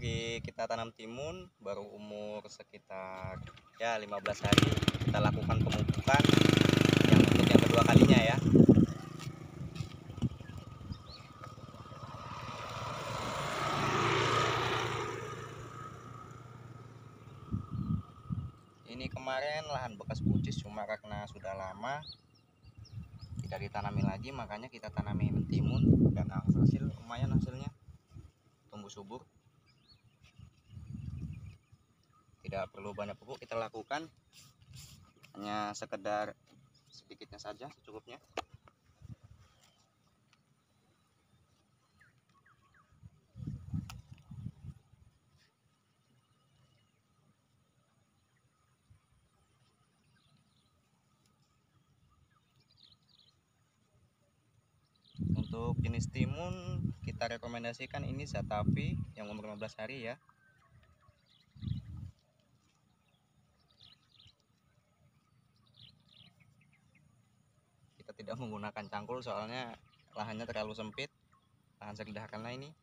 dari kita tanam timun baru umur sekitar ya 15 hari kita lakukan pemupukan yang untuk yang kedua kalinya ya. Ini kemarin lahan bekas pucis, cuma karena sudah lama tidak ditanami lagi, makanya kita tanami mentimun dan hasil lumayan, hasilnya tumbuh subur. Tidak perlu banyak pupuk kita lakukan, hanya sekedar sedikitnya saja, secukupnya. Untuk jenis timun kita rekomendasikan ini Zatavi yang umur 15 hari ya. Kita tidak menggunakan cangkul soalnya lahannya terlalu sempit, lahan sederhana ini.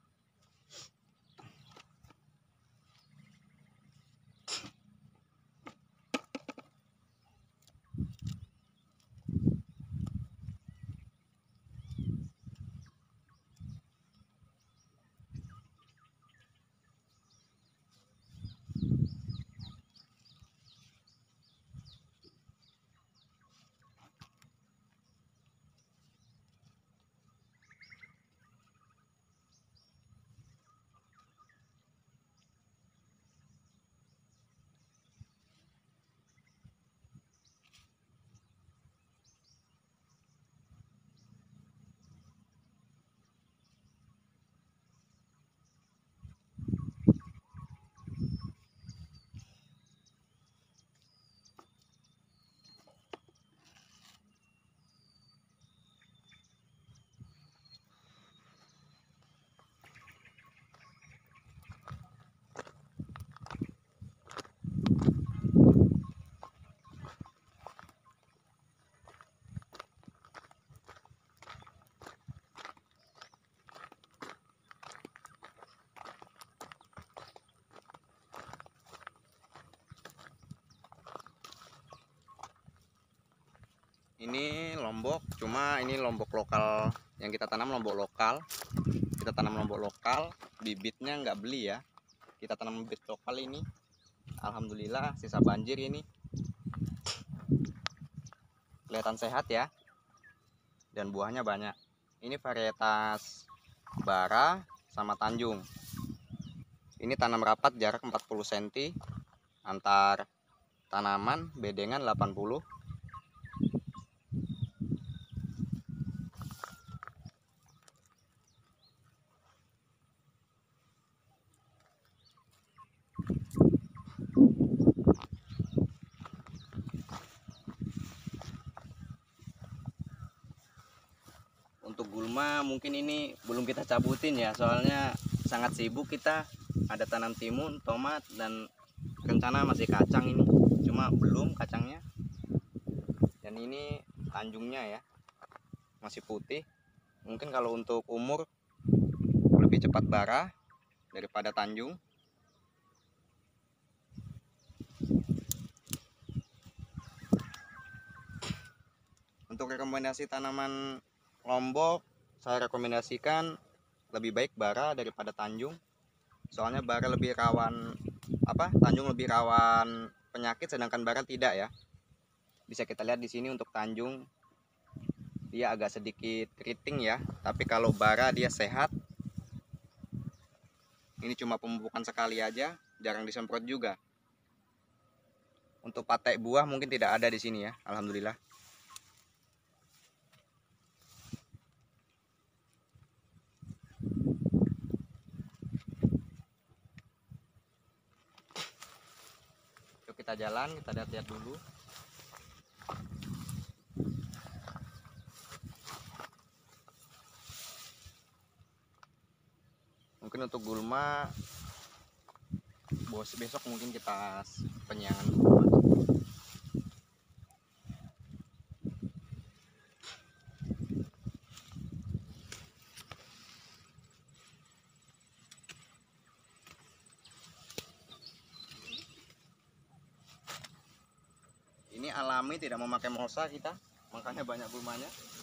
Ini lombok, cuma ini lombok lokal yang kita tanam, lombok lokal. Kita tanam lombok lokal, bibitnya nggak beli ya. Kita tanam bibit lokal ini. Alhamdulillah sisa banjir ini. Kelihatan sehat ya. Dan buahnya banyak. Ini varietas Bara sama Tanjung. Ini tanam rapat jarak 40 cm antar tanaman, bedengan 80. Untuk gulma mungkin ini belum kita cabutin ya, soalnya sangat sibuk kita. Ada tanam timun, tomat, dan rencana masih kacang ini, cuma belum kacangnya. Dan ini Tanjungnya ya, masih putih. Mungkin kalau untuk umur lebih cepat Bara daripada Tanjung. Untuk rekomendasi tanaman lombok, saya rekomendasikan lebih baik Bara daripada Tanjung. Soalnya Bara lebih rawan Tanjung lebih rawan penyakit, sedangkan Bara tidak ya. Bisa kita lihat di sini untuk Tanjung dia agak sedikit keriting ya, tapi kalau Bara dia sehat. Ini cuma pemupukan sekali aja, jarang disemprot juga. Untuk patek buah mungkin tidak ada di sini ya, alhamdulillah. Yuk kita jalan, kita lihat-lihat dulu. Mungkin untuk gulma besok mungkin kita penyiangan gulma. alami, tidak memakai mulsa kita, makanya banyak gulmanya.